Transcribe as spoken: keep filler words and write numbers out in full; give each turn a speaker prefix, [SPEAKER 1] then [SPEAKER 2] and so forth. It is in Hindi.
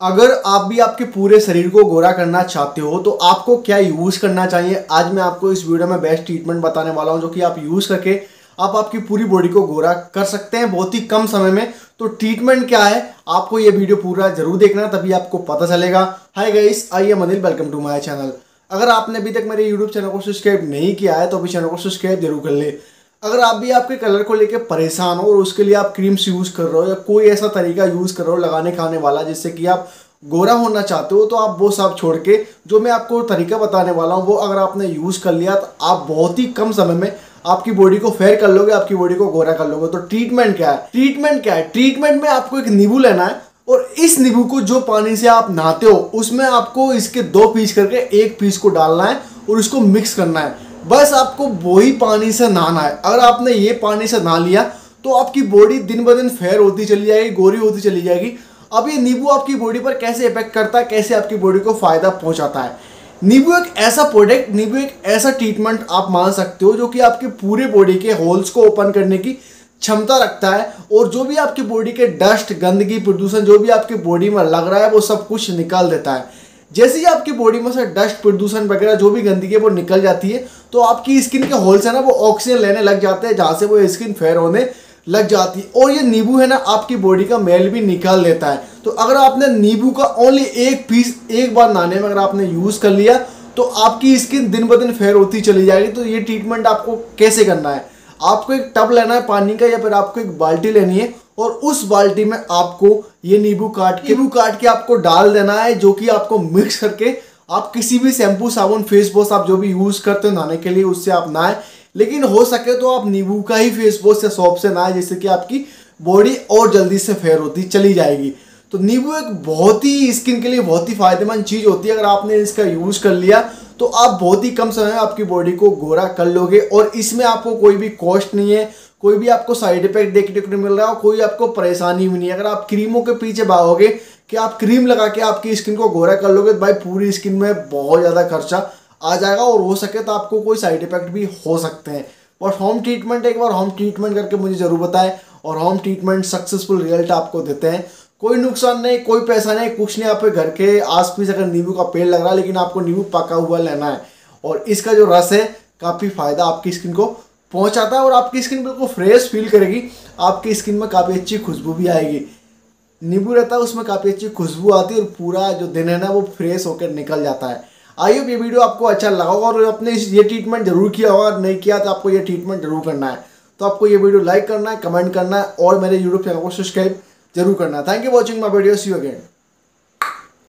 [SPEAKER 1] अगर आप भी आपके पूरे शरीर को गोरा करना चाहते हो तो आपको क्या यूज़ करना चाहिए, आज मैं आपको इस वीडियो में बेस्ट ट्रीटमेंट बताने वाला हूं जो कि आप यूज़ करके आप आपकी पूरी बॉडी को गोरा कर सकते हैं बहुत ही कम समय में। तो ट्रीटमेंट क्या है, आपको ये वीडियो पूरा जरूर देखना, तभी आपको पता चलेगा। Hi guys, I am Anil, welcome to my channel. अगर आपने अभी तक मेरे यूट्यूब चैनल को सब्सक्राइब नहीं किया है तो अभी चैनल को सब्सक्राइब जरूर कर ले। अगर आप भी आपके कलर को लेकर परेशान हो और उसके लिए आप क्रीम्स यूज़ कर रहे हो या कोई ऐसा तरीका यूज़ कर रहे हो लगाने खाने वाला जिससे कि आप गोरा होना चाहते हो, तो आप वो सब छोड़ के जो मैं आपको तरीका बताने वाला हूँ वो अगर आपने यूज़ कर लिया तो आप बहुत ही कम समय में आपकी बॉडी को फेयर कर लोगे, आपकी बॉडी को गोरा कर लोगे। तो ट्रीटमेंट क्या है ट्रीटमेंट क्या है ट्रीटमेंट में आपको एक नींबू लेना है और इस नींबू को जो पानी से आप नहाते हो उसमें आपको इसके दो पीस करके एक पीस को डालना है और उसको मिक्स करना है। बस आपको वही पानी से नहाना है। अगर आपने ये पानी से नहा लिया तो आपकी बॉडी दिन ब दिन फेयर होती चली जाएगी, गोरी होती चली जाएगी। अब ये नींबू आपकी बॉडी पर कैसे इफेक्ट करता है, कैसे आपकी बॉडी को फायदा पहुंचाता है। नींबू एक ऐसा प्रोडक्ट, नींबू एक ऐसा ट्रीटमेंट आप मान सकते हो जो कि आपके पूरे बॉडी के होल्स को ओपन करने की क्षमता रखता है और जो भी आपकी बॉडी के डस्ट, गंदगी, प्रदूषण जो भी आपकी बॉडी में लग रहा है वो सब कुछ निकाल देता है। जैसे ही आपकी बॉडी में से डस्ट, प्रदूषण वगैरह जो भी गंदगी है वो निकल जाती है तो आपकी स्किन के होल्स है ना वो ऑक्सीजन लेने लग जाते हैं, जहाँ से वो स्किन फेयर होने लग जाती है। और ये नींबू है ना आपकी बॉडी का मैल भी निकाल देता है। तो अगर आपने नींबू का ओनली एक पीस एक बार नहाने में अगर आपने यूज़ कर लिया तो आपकी स्किन दिन ब दिन फेयर होती चली जाएगी। तो ये ट्रीटमेंट आपको कैसे करना है, आपको एक टब लेना है पानी का या फिर आपको एक बाल्टी लेनी है और उस बाल्टी में आपको ये नींबू काट के नींबू काट के आपको डाल देना है, जो कि आपको मिक्स करके आप किसी भी शैम्पू, साबुन, फेस वॉश आप जो भी यूज़ करते हो नहाने के लिए उससे आप नहाएं। लेकिन हो सके तो आप नींबू का ही फेस वॉश या सोप से नहाएं, जिससे कि आपकी बॉडी और जल्दी से फेयर होती चली जाएगी। तो नींबू एक बहुत ही स्किन के लिए बहुत ही फायदेमंद चीज़ होती है। अगर आपने इसका यूज़ कर लिया तो आप बहुत ही कम समय में आपकी बॉडी को गोरा कर लोगे और इसमें आपको कोई भी कॉस्ट नहीं है, कोई भी आपको साइड इफेक्ट देखने को नहीं मिल रहा है, कोई आपको परेशानी भी नहीं है। अगर आप क्रीमों के पीछे भागोगे कि आप क्रीम लगा के आपकी स्किन को गोरा कर लोगे तो भाई पूरी स्किन में बहुत ज़्यादा खर्चा आ जाएगा और हो सके तो आपको कोई साइड इफेक्ट भी हो सकते हैं। और होम ट्रीटमेंट, एक बार होम ट्रीटमेंट करके मुझे ज़रूर बताएं और होम ट्रीटमेंट सक्सेसफुल रिजल्ट आपको देते हैं। कोई नुकसान नहीं, कोई पैसा नहीं, कुछ नहीं। आपके घर के आसपास अगर नींबू का पेड़ लग रहा है लेकिन आपको नींबू पका हुआ लेना है और इसका जो रस है काफ़ी फायदा आपकी स्किन को पहुंचाता है और आपकी स्किन बिल्कुल फ्रेश फील करेगी। आपकी स्किन में काफ़ी अच्छी खुशबू भी आएगी। नींबू रहता है उसमें काफ़ी अच्छी खुशबू आती है और पूरा जो दिन है ना वो फ्रेश होकर निकल जाता है। आई होप ये वीडियो आपको अच्छा लगा होगा और अपने ये ट्रीटमेंट जरूर किया होगा, नहीं किया तो आपको ये ट्रीटमेंट जरूर करना है। तो आपको ये वीडियो लाइक करना है, कमेंट करना है और मेरे यूट्यूब चैनल को सब्सक्राइब जरूर करना है। Thank you watching my video, see you again.